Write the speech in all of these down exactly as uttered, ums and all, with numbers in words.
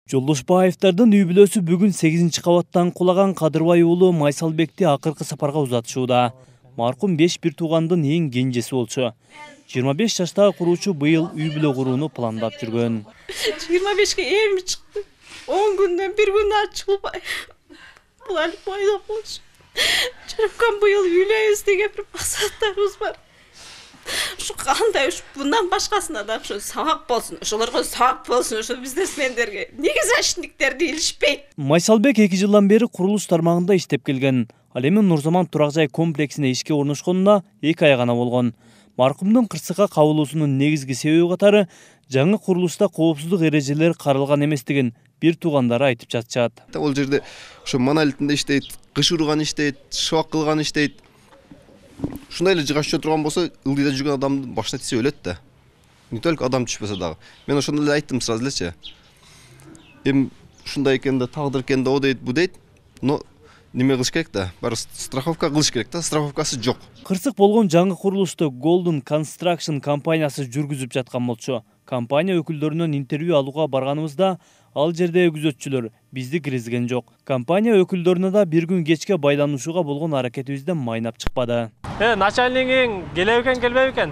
Жолдошбаевдардын үй бүлөсү бүгүн сегизинчи кабаттан кулаган Кадырбай уулу Майсалбекти акыркы сапарга узатышууда. Маркум беш бир туугандын эң кенжеси болчу. жыйырма беш жаштагы куруучу быйыл үй бүлө курууну пландап жүргөн. жыйырма бешке эми чыкты. он күндөн бир күн ачылбай. Булар бойдоп болчу. Чырыккан быйыл үйлөйбүз деген бир максаттарыбыз бар. Şu kандай bundan başkasına da şu sağak bolsun, şolarga sağak bolsun, şu biznesmендерге. Неге защитниктер değilişpeyt? Майсалбек эки жылдан бери курулуш тармагында иштеп келген. Ал эми Нурзаман турак жай комплексине ишке орношконуна эки ай гана болгон. Маркумдун кырсыкка кабылуусунун негизги себеби катары жаңы курулушта коопсуздук эрежелери каралган эместигин бир туугандары айтып жатышат. Ол жерде ошо монолитинде иштейт, кыш урган иштейт, шыбак кылган иштейт. Шундай эле жыгаччы турган болсо, ылдыйда жүргөн адамдын башына тийсе өлөт да. Не только адам түшпөсө дагы. Мен ошондо эле айттым сразу элечи. Эми ушундай экен да, тагдыр экен да, о дейт, бу дейт. Но неме кылыш керек да? Баары страховка кылыш керек да, страховкасы жок. Кырсык болгон жаңы курулушту Golden Construction компаниясы жүргүзүп жаткан болчу. Компания өкүлдөрүнөн интервью алууга барганыбызда ал жерде күзөтчүлөр бизди киргизген жок. Компания өкүлдөрүнө да бир күн кечке байланышууга болгон аракетибизден майнап чыкпады. Э, начальниgiң келеби экен, келбейби экен?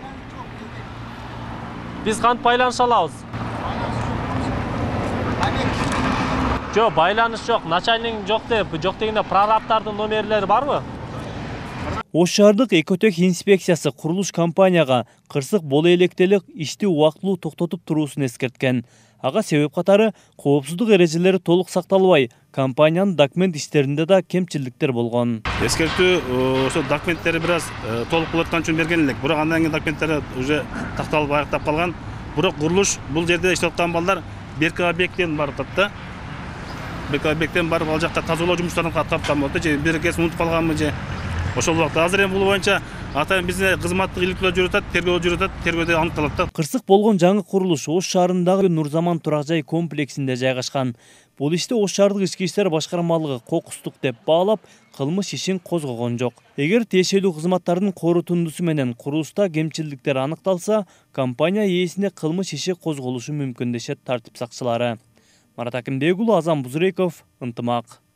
Биз кантип байланыша алабыз? Жок, байланыш жок. Начальниgiң жок деп, жок дегенде прорабтардын номерлери барбы? Ош шаардык экотех инспекциясы курулуш компанияга кырсык боло электелик ишти убактылуу токтотуп туруусун эскерткен. Ага себеп катары коопсуздук эрежелери толук сакталбай, компаниянын документ иштеринде да кемчиликтер болгон. Эскертүү ошо документтери бир аз толук болуп аткан үчүн берген элек. Бирок андан кийин документтери уже такталып аяктап калган. Бирок курулуш бул жерде иштеп аткан балдар берки объекттен барып атат да. Берки объекттен барып ал жакта тазалоо жумуштарын аткарып аткан болот. Же бир кез унутуп калганбы же. Ошол убакта азыр эми бул боюнча атайын бизде кызматтык иликтөө жүрүп атат, тергөө жүрүп атат, тергөөдө аныкталат да. Кырсык болгон жаңы курулуш Ош шаарындагы Нурзаман турак жай комплексинде жайгашкан. Бул иште Ош шаардык ички иштер башкармалыгы кокустук деп баалап, кылмыш ишин козгогон жок. Эгер тиешелүү кызматтардын корутундусу менен курулушта кемчиликтер аныкталса, компания ээсине кылмыш иши козголушу мүмкүн дешет тартип сакчылары. Марат Акимбекулу, Азам Бузуреков, Ынтымак.